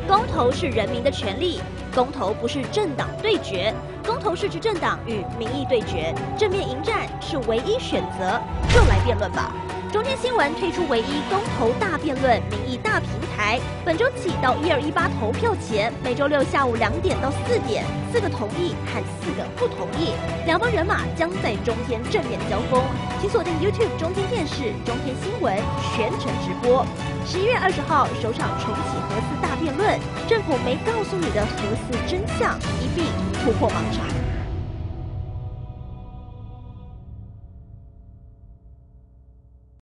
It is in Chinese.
公投是人民的权利，公投不是政党对决，公投是执政党与民意对决，正面迎战是唯一选择，就来辩论吧。中天新闻推出唯一公投大辩论民意大平台，本周起到1218投票前，每周六下午2点到4点，4个同意和4个不同意，两方人马将在中天正面交锋。请锁定 YouTube 中天电视、中天新闻全程直播。11月20号首场重启核四大辩论，政府没告诉你的核四真相，一并突破盲场。